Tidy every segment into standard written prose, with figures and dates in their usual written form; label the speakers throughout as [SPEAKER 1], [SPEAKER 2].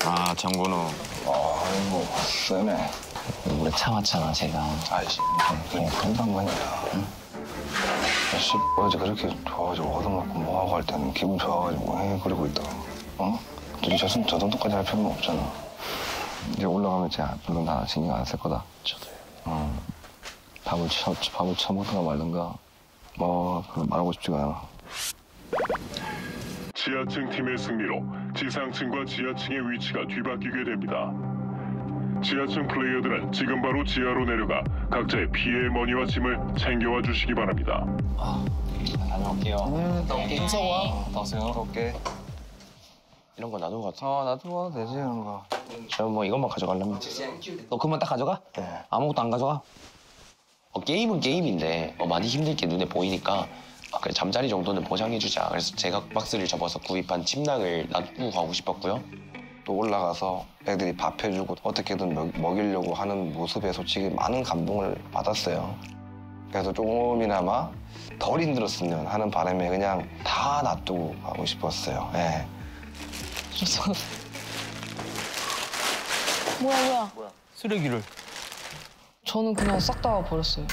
[SPEAKER 1] 아, 정근우.
[SPEAKER 2] 아이고, 세네.
[SPEAKER 3] 오래 참았잖아, 제가.
[SPEAKER 2] 아이씨, 그냥 금방 거냐. 응? 씨, 어제 그렇게 좋아가지고 얻어먹고 뭐하고 할 때는 기분 좋아가지고 그러고 있다가, 어? 저 정도까지 할 필요는 없잖아. 이제 올라가면 제가 물론 다 신경 안 쓸 거다.
[SPEAKER 3] 저도요.
[SPEAKER 2] 밥을 처먹든가 말든가, 말하고 싶지가 않아.
[SPEAKER 4] 지하층 팀의 승리로 지상층과 지하층의 위치가 뒤바뀌게 됩니다. 지하층 플레이어들은 지금 바로 지하로 내려가 각자의 피해 머니와 짐을 챙겨와 주시기 바랍니다.
[SPEAKER 3] 다녀올게요.
[SPEAKER 2] 인사 와.
[SPEAKER 3] 나오세요.
[SPEAKER 2] 올게.
[SPEAKER 3] 이런 거 놔두고 갔어.
[SPEAKER 2] 놔두고 와도 되지, 이런 거.
[SPEAKER 3] 저 뭐 이것만 가져가려면. 너 그만 딱 가져가?
[SPEAKER 2] 네.
[SPEAKER 3] 아무것도 안 가져가? 게임은 게임인데 많이 힘들 게 눈에 보이니까 그래, 잠자리 정도는 보장해주자. 그래서 제가 박스를 접어서 구입한 침낭을 놔두고 가고 싶었고요.
[SPEAKER 2] 또 올라가서 애들이 밥 해주고 어떻게든 먹이려고 하는 모습에 솔직히 많은 감동을 받았어요. 그래서 조금이나마 덜 힘들었으면 하는 바람에 그냥 다 놔두고 가고 싶었어요. 예.
[SPEAKER 5] 뭐야.
[SPEAKER 6] 쓰레기를.
[SPEAKER 5] 저는 그냥 싹 다 버렸어요.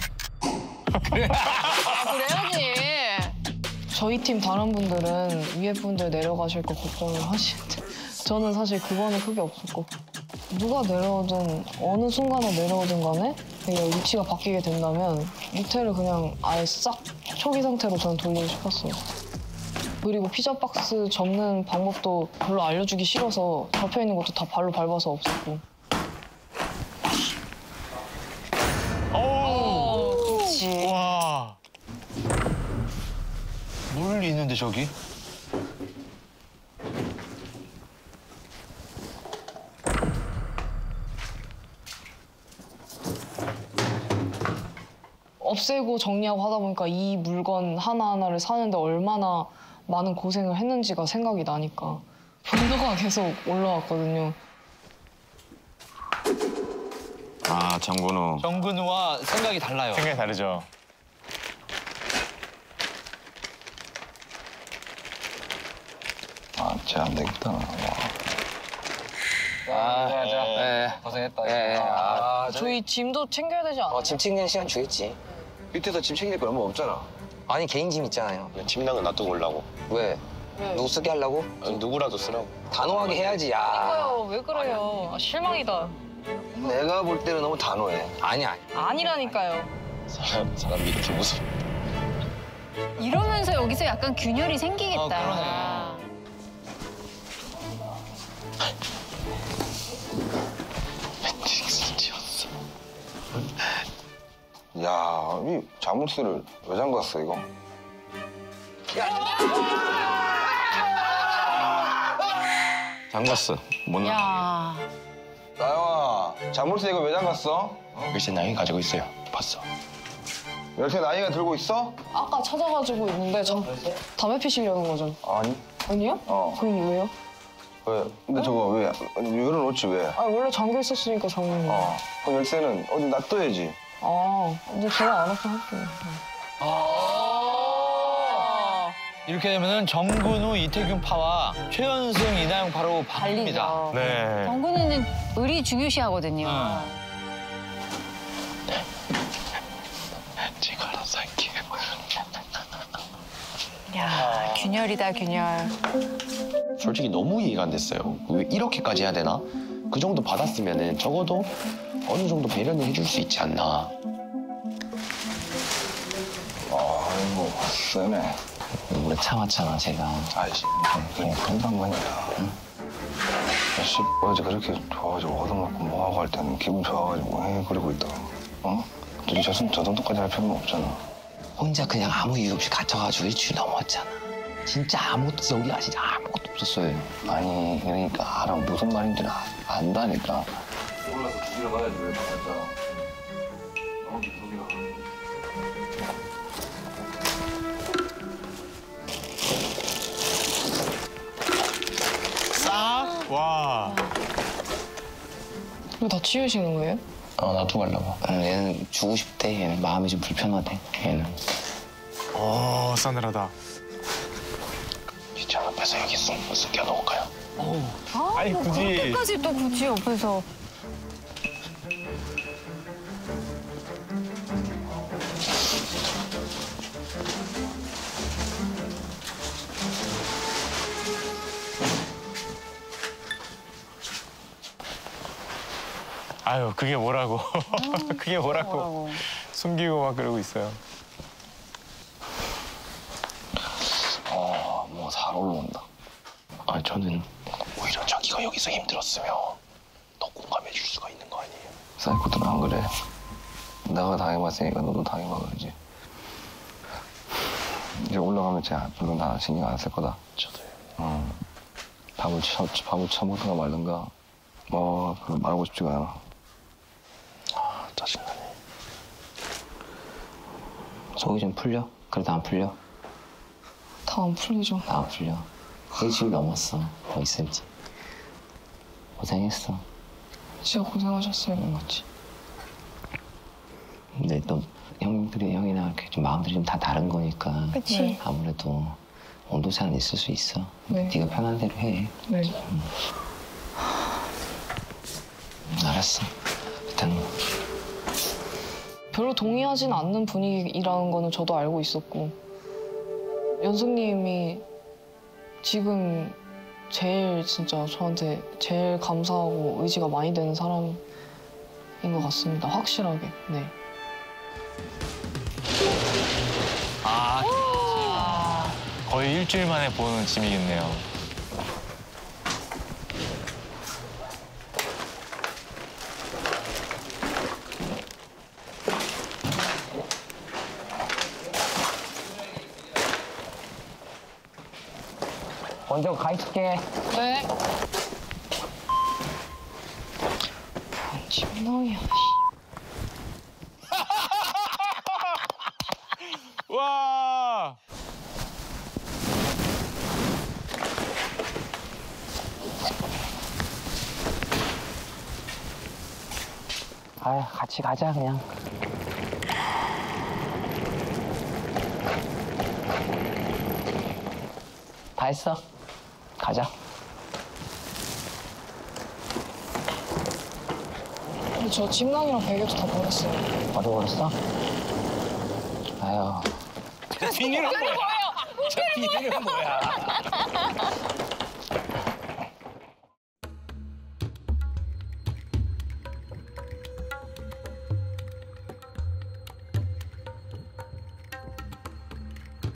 [SPEAKER 7] 그래야지.
[SPEAKER 5] 저희 팀 다른 분들은 위에 분들 내려가실 거 걱정을 하시는데 저는 사실 그거는 크게 없었고 누가 내려오든 어느 순간에 내려오든 간에 그냥 위치가 바뀌게 된다면 밑에를 그냥 아예 싹 초기 상태로 저는 돌리고 싶었어요. 그리고 피자 박스 접는 방법도 별로 알려주기 싫어서 접혀있는 것도 다 발로 밟아서 없었고.
[SPEAKER 7] 그렇지.
[SPEAKER 6] 와. 물 있는데 저기?
[SPEAKER 5] 없애고 정리하고 하다 보니까 이 물건 하나하나를 사는데 얼마나 많은 고생을 했는지가 생각이 나니까 분노가 계속 올라왔거든요.
[SPEAKER 1] 아, 정근우.
[SPEAKER 6] 정근우와 생각이 달라요.
[SPEAKER 1] 생각이 다르죠.
[SPEAKER 2] 쟤 안 되겠다.
[SPEAKER 3] 고생했다.
[SPEAKER 5] 저희 짐도 챙겨야 되지 않아요?
[SPEAKER 3] 짐 챙기는 시간 주겠지.
[SPEAKER 2] 밑에서 짐 챙길 거 얼마 없잖아.
[SPEAKER 3] 아니 개인 짐 있잖아요. 침낭은 놔두고 오려고. 왜? 누구 쓰게 하려고? 누구라도 쓰라고. 단호하게 해야지, 야.
[SPEAKER 5] 그러니까요. 왜 그래요? 아, 실망이다.
[SPEAKER 2] 내가 볼 때는 너무 단호해.
[SPEAKER 3] 아니야.
[SPEAKER 5] 아니라니까요.
[SPEAKER 3] 사람이 이렇게 무서워.
[SPEAKER 7] 이러면서 여기서 약간 균열이 생기겠다.
[SPEAKER 6] 그러네.
[SPEAKER 2] 야, 이 자물쇠를 왜 잠갔어, 이거?
[SPEAKER 1] 잠갔어. 못 나.
[SPEAKER 7] 야.
[SPEAKER 2] 나영아, 자물쇠 이거 왜 잠갔어?
[SPEAKER 3] 글쎄 나이 가지고 있어요. 봤어.
[SPEAKER 2] 열쇠 나이가 들고 있어?
[SPEAKER 5] 아까 찾아가지고 있는데 저 담배 피시려는 거죠?
[SPEAKER 2] 아니.
[SPEAKER 5] 아니요? 그럼 왜요?
[SPEAKER 2] 왜? 근데 저거 왜? 열어놓지 왜?
[SPEAKER 5] 아 원래 잠겨 있었으니까 잠긴 거.
[SPEAKER 2] 그 열쇠는 어디 놔둬야지.
[SPEAKER 5] 아, 근데 제가 알아서 할게요.
[SPEAKER 6] 이렇게 되면은 정근우, 이태균 파와 최연승, 이나영 바로 바뀝니다.
[SPEAKER 1] 네.
[SPEAKER 7] 정근우는 의리 중요시하거든요.
[SPEAKER 3] 제가 알아서 할게요.
[SPEAKER 7] 야, 균열이다, 균열.
[SPEAKER 3] 솔직히 너무 이해가 안 됐어요. 왜 이렇게까지 해야 되나? 그 정도 받았으면은 적어도 어느 정도 배려는 해줄 수 있지 않나.
[SPEAKER 2] 아이고, 세네.
[SPEAKER 3] 오래 참았잖아, 제가.
[SPEAKER 2] 아이씨, 그냥 금방 거냐. 응? 씨, 어제 그렇게 좋아가지고 얻어먹고 뭐하고 할 때는 기분 좋아가지고 그러고 있다가, 저 정도까지 할 필요는 없잖아.
[SPEAKER 3] 혼자 그냥 아무 이유 없이 갇혀가지고 일주일 넘었잖아. 진짜 아무것도 여기가 진짜 아무것도 없었어요.
[SPEAKER 2] 아니, 그러니까 알아. 무슨 말인지는 안다니까. 올라서 두 개를 맞아야지 왜 맞았잖아. 두 개가.
[SPEAKER 1] 와.
[SPEAKER 5] 이거 다 치우시는 거예요?
[SPEAKER 3] 놔두고 가려고. 얘는 주고 싶대. 얘는 마음이 좀 불편하대. 얘는.
[SPEAKER 1] 싸늘하다.
[SPEAKER 3] 귀찮아. 빼서 여기 숨겨놓을까요?
[SPEAKER 1] 아니 굳이
[SPEAKER 7] 끝까지 또 굳이 옆에서.
[SPEAKER 1] 아유 그게 뭐라고 그게 뭐라고 숨기고 막 그러고 있어요.
[SPEAKER 2] 뭐가 잘 올라온다.
[SPEAKER 3] 아 저는 오히려 자기가 여기서 힘들었으면 더 공감해 줄 수가 있는 거 아니에요?
[SPEAKER 2] 사이코들은 안 그래. 내가 당해봤으니까 너도 당해봐야지. 이제 올라가면 제가 별로 나 신경 안 쓸 거다.
[SPEAKER 3] 저도요.
[SPEAKER 2] 밥을 처먹든가 말든가 별로 말하고 싶지가 않아.
[SPEAKER 3] 아 짜증나네.
[SPEAKER 8] 속이 좀 풀려? 그래도 안 풀려?
[SPEAKER 5] 다 안 풀리죠.
[SPEAKER 8] 다 안 풀려. 일주일 넘었어. 더 있을지. 고생했어.
[SPEAKER 5] 진짜 고생하셨어요, 같이.
[SPEAKER 8] 근데 또 형이나 이렇게 좀 마음들이 좀 다 다른 거니까.
[SPEAKER 5] 그치.
[SPEAKER 8] 아무래도 온도차는 있을 수 있어.
[SPEAKER 5] 네.
[SPEAKER 8] 네가 편한 대로 해.
[SPEAKER 5] 네.
[SPEAKER 8] 알았어. 일단
[SPEAKER 5] 별로 동의하진 않는 분위기라는 거는 저도 알고 있었고 연숙님이 지금 제일 진짜 저한테 제일 감사하고 의지가 많이 되는 사람인 것 같습니다. 확실하게. 네.
[SPEAKER 1] 거의 일주일 만에 보는 짐이겠네요.
[SPEAKER 8] 먼저 가 있을게.
[SPEAKER 5] 네. 진동이야.
[SPEAKER 1] 와.
[SPEAKER 8] 아유, 같이 가자 그냥. 다 했어. 가자.
[SPEAKER 5] 근데 저 침낭이랑 베개도 다 버렸어요.
[SPEAKER 8] 버려버렸어? 아유.
[SPEAKER 6] 비닐은 뭐야? 저 비닐은 뭐야?